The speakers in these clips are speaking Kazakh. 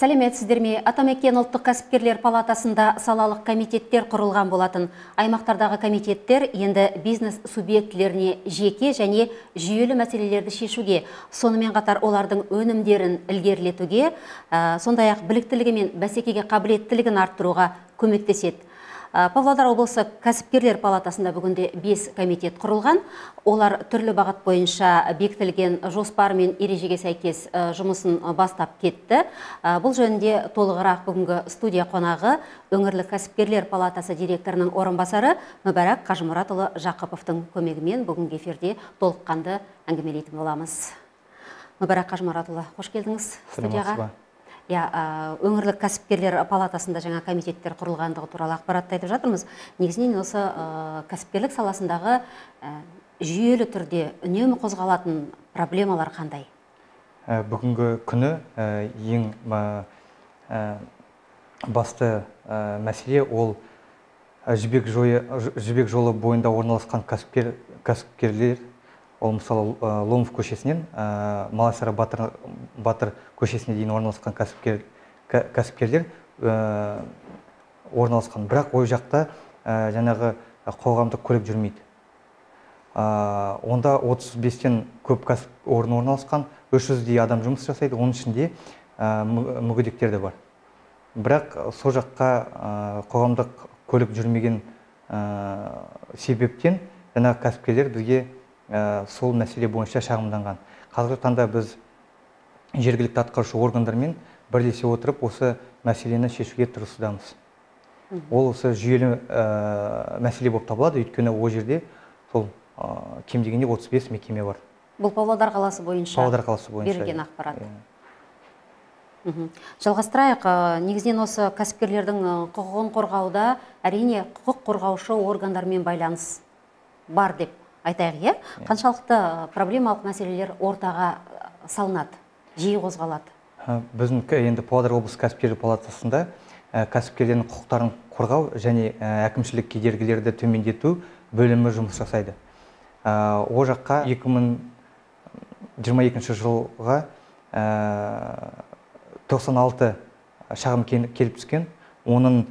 Сәлеметсіздер ме? Атамекен ұлттық кәсіпкерлер палатасында салалық комитеттер құрылған болатын. Аймақтардағы комитеттер енді бизнес субъектілеріне жеке және жүйелі мәселелерді шешуге, сонымен қатар олардың өнімдерін ілгерілетуге, сондай-ақ біліктілігі мен бәсекеге қабілеттілігін арттыруға көмектеседі. Павлодар облысы кәсіпкерлер палатасында бүгінде 5 комитет құрылған. Олар түрлі бағыт бойынша бекітілген жоспар мен ережеге сәйкес жұмысын бастап кетті. Бұл жөнінде толығырақ бүгінгі студия қонағы өңірлік кәсіпкерлер палатасы директорының орынбасары Мүбәрак Қажымұратұлы Жақыповтың көмегімен бүгінгі эфирде толыққанды әңгімелейтін боламыз. Мүбәрак Қажымұратұлы, қош келдіңіз студияға. Өңірлік кәсіпкерлер палатасында жаңа комитеттер құрылғандығы туралы ақпаратты айтып жатырмыз. Негізінен осы кәсіпкерлік саласындағы жүйелі түрде үнемі қозғалатын проблемалар қандай? Бүгінгі күні ең басты мәселе ол жібек жолы бойында орналасқан кәсіпкерлер. Ол мысалы Ломов көшесінен Малайсары Батыр көшесіне дейін орналасқан кәсіпкерлер орналасқан. Бірақ ой жақта жаңағы қоғамдық көлік жүрмейді. Онда 35-тен көп кәсіп орны орналасқан, 300-дей адам жұмыс жасайды, оның ішінде мүгедектер де бар. Бірақ сол жаққа қоғамдық көлік жүрмеген себептен жаңағы кәсіпкерлер бізге сол мәселе бойынша шағымданған. Қазіргі таңда біз жергілікті атқарушы органдармен бірлесе отырып осы мәселені шешуге тырысудамыз. Ол осы жүйелі мәселе болып табылады, өйткені ол жерде сол кем дегенде 35 мекеме бар. Бұл Павлодар қаласы бойынша берілген ақпарат. Жалғастырайық, негізінен осы кәсіпкерлердің құқығын қорғауда әрине құқық қорғаушы органдармен байланыс бар деп айтайық, қаншалықты проблемалық мәселелер ортаға салынады, жиі қозғалады? Біздің енді Павлодар облысы кәсіпкерлер палатасында кәсіпкерлердің құқықтарын қорғау және әкімшілік кедергілерді төмендету бөлімі жұмыс жасайды. Ол жаққа 2022 жылға 96 шағым келіп түскен, оның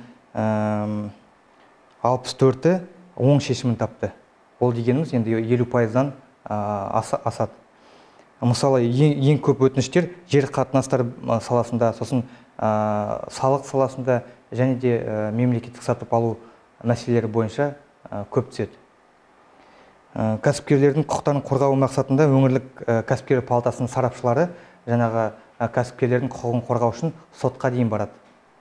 64-і оң шешімін тапты. Ол дегеніміз енді 50%-дан асады. Мысалы, ең көп өтініштер жер қатынастары саласында, сосын салық саласында және де мемлекеттік сатып алу мәселелері бойынша көп түседі. Кәсіпкерлердің құқықтарын қорғау мақсатында өңірлік кәсіпкерлер палатасының сарапшылары жаңағы кәсіпкерлердің құқығын қорғау үшін сотқа дейін барады.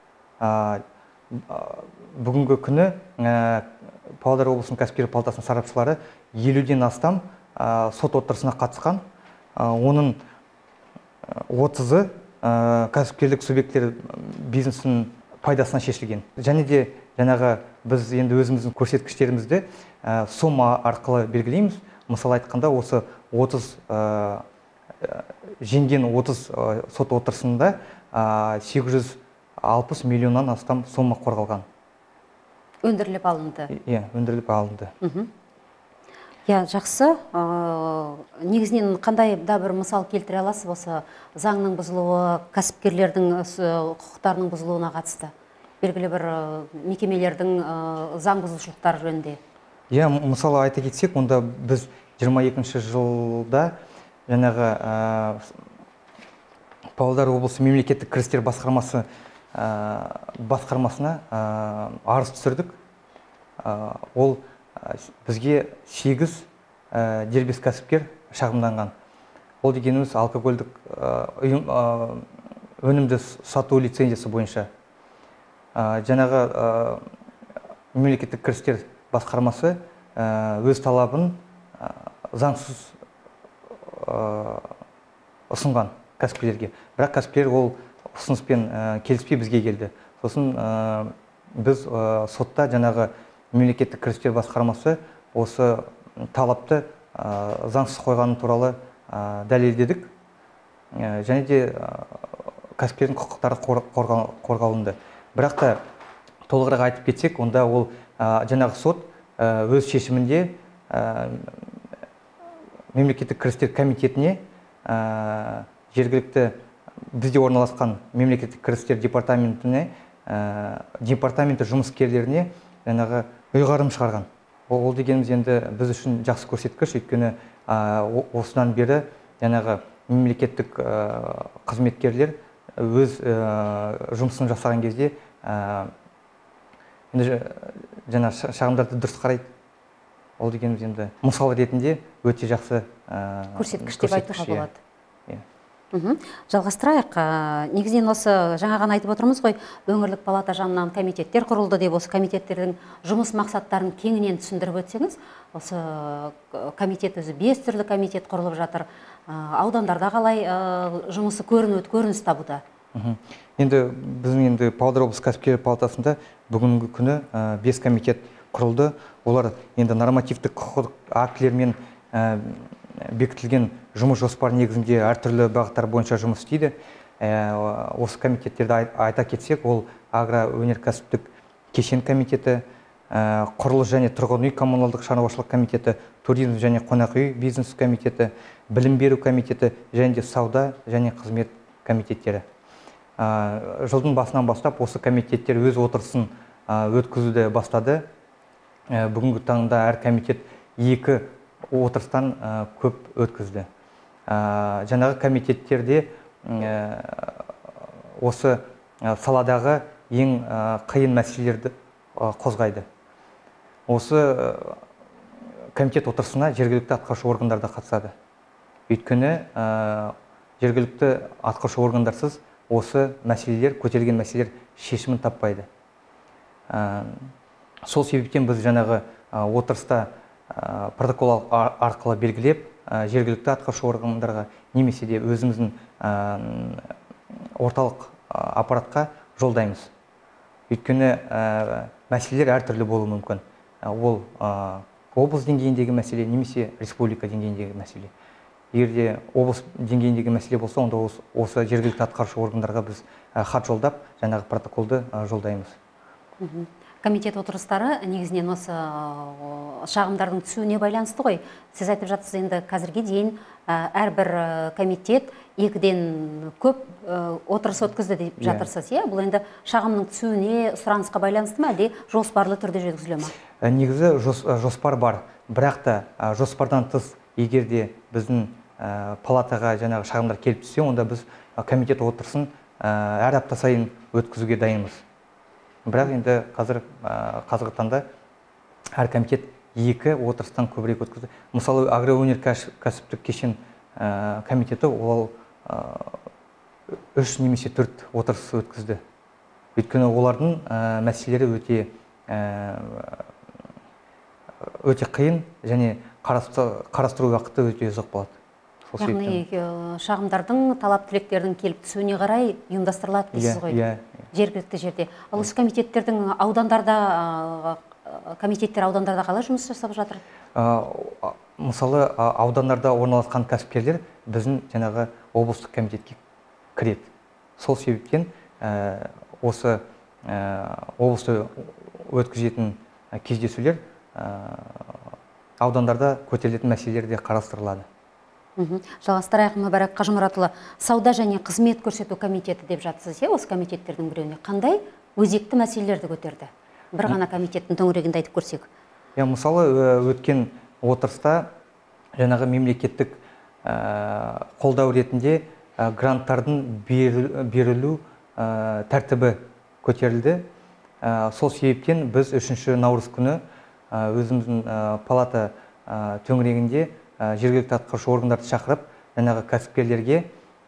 Бүгінгі күні Павлодар облысының кәсіпкерлер палатасының сарапшылары 50-ден астам сот отырысына қатысқан. Оның 30-ы кәсіпкерлік субъекттері бизнестің пайдасына шешілген. Және де жаңағы біз енді өзіміздің көрсеткіштерімізді сома арқылы белгілейміз. Мысалы айтқанда осы 30 жеңген 30 сот отырысында 860 миллионнан астам сома қорғалған. Өндіріліп алынды. Өндіріліп алынды. Жақсы. Негізінен қандай да бір мысал келтіре аласыз осы заңның бұзылуы, кәсіпкерлердің құқықтарының бұзылуына қатысты? Белгілі бір мекемелердің заң бұзушылықтары жөнінде. Мысалы айта кетсек, онда біз 22 жылда жаңағы Павлодар облысы мемлекеттік кірістер басқармасына арыз түсірдік. Ол бізге 8 дербес кәсіпкер шағымданған. Ол дегеніміз алкогольдік өнімді сату лицензиясы бойынша. Жаңағы мемлекеттік кірістер басқармасы өз талабын заңсыз ұсынған кәсіпкерлерге. Бірақ кәсіпкерлер ол ұсыныспен келіспей бізге келді. Сосын біз сотта жаңағы мемлекеттік кірістер басқармасы осы талапты заңсыз қойғаны туралы дәлелдедік. Және де кәсіпкердің құқықтары қорғалынды. Бірақ та толығырақ айтып кетсек, онда ол жаңағы сот өз шешімінде мемлекеттік кірістер комитетіне жергілікті бізде орналасқан мемлекеттік кірістер департаменті жұмыскерлеріне жаңағы ұйғарым шығарған. Ол дегеніміз енді біз үшін жақсы көрсеткіш, өйткені осыдан бері жаңағы мемлекеттік қызметкерлер өз жұмысын жасаған кезде жаңа шағымдарды дұрыс қарайды. Ол дегеніміз енді мысал ретінде өте жақсы көрсеткіш деп айтуға болады. Жалғастырайық. Негізінен осы жаңа ғана айтып отырмыз ғой, өңірлік палата жанынан комитеттер құрылды деп, осы комитеттердің жұмыс мақсаттарын кеңінен түсіндіріп өтсеңіз. Осы комитет өзі 5 түрлі комитет құрылып жатыр. Аудандарда қалай жұмысы көрініс табуда? Енді біздің Павлодар облысы кәсіпкерлер палатасында бүгінгі күні 5 комитет құрылды. Олар енді нормативтік құқықтық актілермен бекітілген жұмыс жоспары негізінде әртүрлі бағыттар бойынша жұмыс істейді. Осы комитеттерді айта кетсек, ол агроөнеркәсіптік кешен комитеті, құрылыс және тұрғын үй коммуналдық шаруашылық комитеті, туризм және қонақ үй бизнес комитеті, білім беру комитеті және де сауда және қызмет комитеттері. Жылдың басынан бастап осы комитеттер өз отырысын өткізуді бастады. Бүгінгі таңда әр комитет 2 отырыстан көп өткізді. Жаңағы комитеттерде осы саладағы ең қиын мәселелерді қозғайды. Осы комитет отырысына жергілікті атқарушы органдар да қатысады. Өйткені жергілікті атқарушы органдарсыз осы мәселелер, көтерілген мәселелер шешімін таппайды. Сол себептен біз жаңағы отырыста протокол арқылы белгілеп, жергілікті атқарушы органдарға немесе де өзіміздің орталық аппаратқа жолдаймыз. Өйткені мәселелер әртүрлі болуы мүмкін. Ол облыс деңгейіндегі мәселе немесе республика деңгейіндегі мәселе. Егерде облыс деңгейіндегі мәселе болса, онда осы жергілікті атқарушы органдарға біз хат жолдап, жаңағы протоколды жолдаймыз. Комитет отырыстары негізінен осы шағымдардың түсуіне байланысты ғой. Сіз айтып жатсыз, енді қазірге дейін әрбір комитет 2-ден көп отырыс өткізді деп жатырсыз. Бұл енді шағымның түсуіне, сұранысқа байланысты ма, әлде жоспарлы түрде жүргізіле ма? Негізі жоспар бар, бірақ та жоспардан тыс егерде біздің палатаға жаңағы шағымдар келіп түссе, онда біз комитет отырысын әр апта сайын өткізуге дайынбыз. Бірақ енді қазіргі таңда әр комитет 2 отырыстан көбірек өткізді. Мысалы, агроөнеркәсіптік кешен комитеті ол 3 немесе 4 отырыс өткізді. Өйткені олардың мәселелері өте қиын және қарастыру уақыты өте ұзақ болады. Яғни шағымдардың, талап тілектердің келіп түсуіне қарай ұйымдастырылады дейсіз ғой, жергілікті жерде. Ал осы комитеттердің комитеттер аудандарда қалай жұмыс жасап жатыр? Мысалы, аудандарда орналасқан кәсіпкерлер біздің жаңағы облыстық комитетке кіреді. Сол себептен осы облыста өткізетін кездесулер аудандарда көтерілетін мәселелер де қарастырылады. Жалғастырайық, Мүбәрак Қажымұратұлы, сауда және қызмет көрсету комитеті деп жатсыз, осы комитеттердің біреуіне қандай өзекті мәселелерді көтерді? Бір ғана комитеттің төңірегінде айтып көрсек. Мысалы, өткен отырыста жаңағы мемлекеттік қолдау ретінде гранттардың берілу тәртібі көтерілді. Сол себептен біз 3 наурыз күні өзіміздің палата төңірегінде жергілікті атқарушы органдарды шақырып, жаңағы кәсіпкерлерге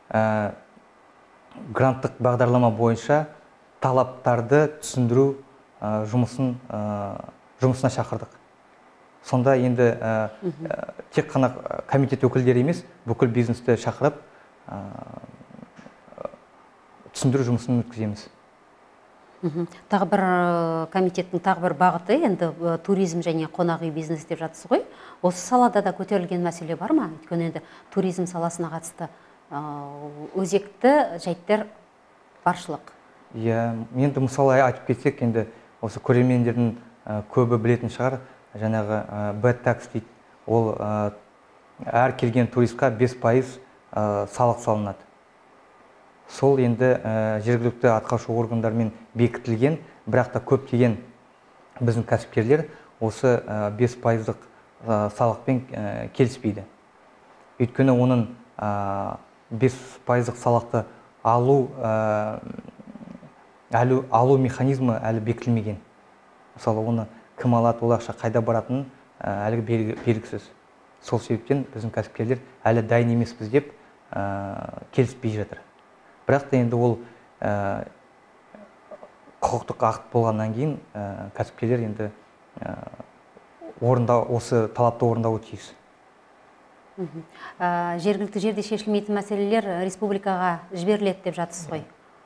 гранттық бағдарлама бойынша талаптарды түсіндіру жұмысына шақырдық. Сонда енді тек қана комитет өкілдері емес, бүкіл бизнесті шақырып түсіндіру жұмысын өткіземіз. Тағы бір комитеттің тағы бір бағыты, енді туризм және қонақ үй бизнес деп жатсыз ғой. Осы салада да көтерілген мәселе бар ма? Өйткені енді туризм саласына қатысты өзекті жайттар баршылық. Енді мысалы айтып кетсек, енді осы көрермендердің көбі білетін шығар, жаңағы бэд такс дейді. Ол әр келген туристқа 5% салық салынады. сол енді жергілікті атқарушы органдармен бекітілген, бірақ та көптеген біздің кәсіпкерлер осы 5% салықпен келіспейді. Өйткені оның 5% салықты алу механизмі әлі бекітілмеген. Мысалы, оны кім алады, ол ақша қайда баратынын әлі белгісіз. Сол себептен біздің кәсіпкерлер әлі дайын емеспіз деп келіспей жатыр. Бірақ та енді ол құқықтық акт болғаннан кейін кәсіпкерлер енді осы талапты орындауы тиіс. Жергілікті жерде шешілмейтін мәселелер республикаға жіберіледі деп жатсыз ғой?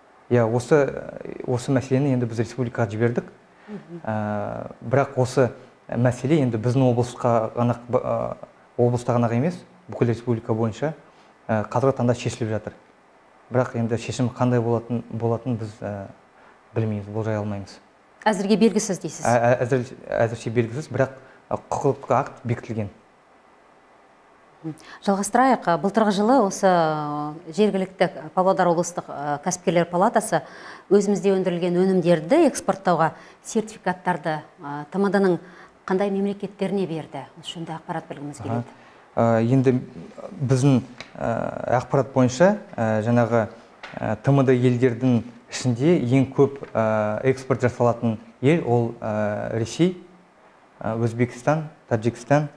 Осы мәселені енді біз республикаға жібердік. Бірақ осы мәселе енді біздің облыста ғана емес, бүкіл республика бойынша қазіргі таңда шешіліп жатыр. Бірақ енді шешім қандай болатын біз білмейміз, болжай алмаймыз. Әзірге белгісіз дейсіз? Әзірше белгісіз, бірақ құқықтық акт бекітілген. Жалғастырайық. Былтырғы жылы осы жергілікті Павлодар облыстық кәсіпкерлер палатасы өзімізде өндірілген өнімдерді экспорттауға сертификаттарды ТМД-ның қандай мемлекеттеріне берді? Осы жөнінде ақпарат білгіміз келеді. Енді біздің ақпарат бойынша жаңағы ТМД елдердің ішінде ең көп экспорт жасалатын ел ол Ресей, Өзбекстан, Таджикстан,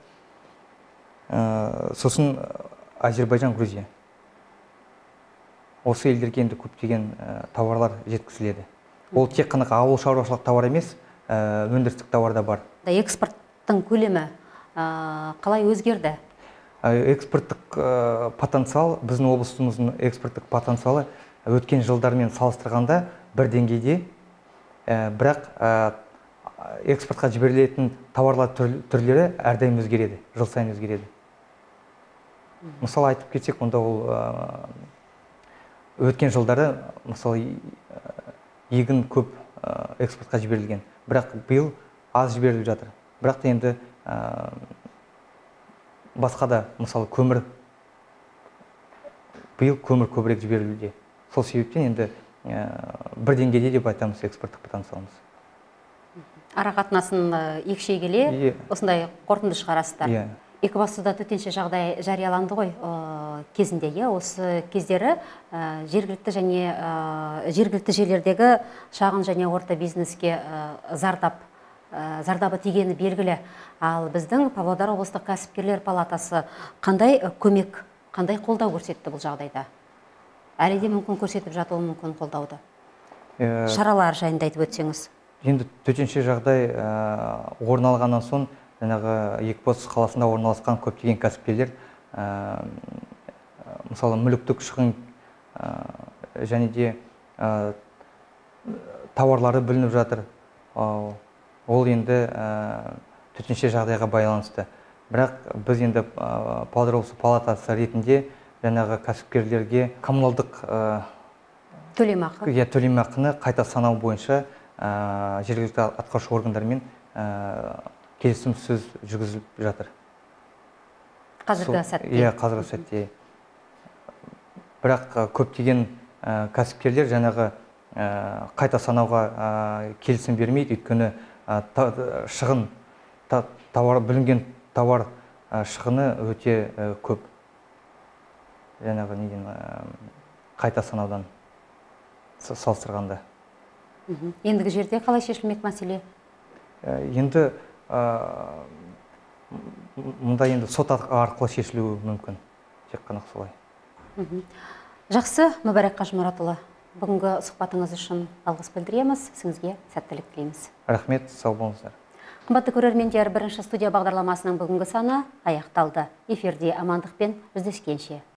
сосын Азербайжан, Грузия. Осы елдерге енді көптеген тауарлар жеткізіледі. Ол тек қана ауыл шаруашылық тауар емес, өндірістік тауар да бар. Экспорттың көлемі қалай өзгерді? Экспорттық потенциал, біздің облысымыздың экспорттық потенциалы өткен жылдармен салыстырғанда бір деңгейде, бірақ экспортқа жіберілетін тауарлар түрлері әрдайым өзгереді, жыл сайын өзгереді. Мысалы айтып кетсек, онда ол өткен жылдары, мысалы, егін көп экспортқа жіберілген, бірақ биыл аз жіберіліп жатыр. Бірақ та енді басқа да, мысалы, биыл көмір көбірек жіберілуде. Сол себептен енді бір деңгейде деп айтамыз экспорттық потенциалымыз. Ара қатынасын екшей келе, осындай қорытынды шығарасыздар. Екібастұзда төтенше жағдай жарияланды ғой кезінде. Осы кездері жергілікті жерлердегі шағын және орта бизнеске зардабы тигені белгілі. Ал біздің Павлодар облыстық кәсіпкерлер палатасы қандай көмек, қандай қолдау көрсетті бұл жағдайда? Әлі де мүмкін көрсетіп жатуы мүмкін қолдауды. Шаралар жайында айтып өтсеңіз. Енді төтенше жағдай орын алғаннан соң, жаңағы Екібастұз қаласында орналасқан көптеген кәсіпкерлер, мысалы, мүліктік шығын және де тауарлары бүлініп жатыр. Ол енді төтенше жағдайға байланысты. Бірақ біз енді Павлодар облысы палатасы ретінде жаңағы кәсіпкерлерге коммуналдық төлемақыны қайта санау бойынша жергілікті атқарушы органдармен келісімсөз жүргізіліп жатыр. Қазіргі сәтте? Қазіргі сәтте. Бірақ көптеген кәсіпкерлер жаңағы қайта санауға келісім бермейді, өйткені шығын, бүлінген тауар шығыны өте көп. Жаңағы қайта санаудан салыстырғанда. Ендігі жерде қалай шешілмек мәселе? Енді мұнда енді сот арқылы шешілуі мүмкін. Тек қана солай. Жақсы, Мүбәрак Қажымұратұлы, бүгінгі сұхбатыңыз үшін алғыс білдіреміз, сізге сәттілік тілейміз. Рахмет, сау болыңыздар. Қымбатты көрермендер, бірінші студия бағдарламасының бүгінгі саны аяқталды. Эфирде амандықпен жүздескенше.